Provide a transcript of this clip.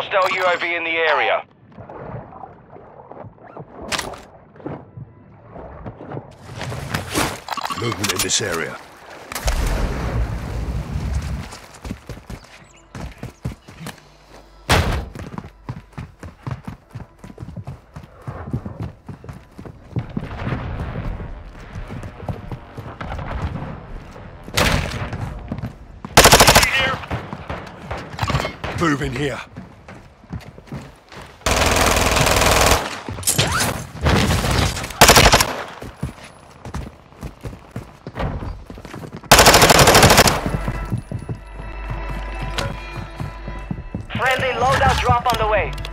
Hostile UAV in the area. Movement in this area. Move in here. Friendly loadout drop on the way.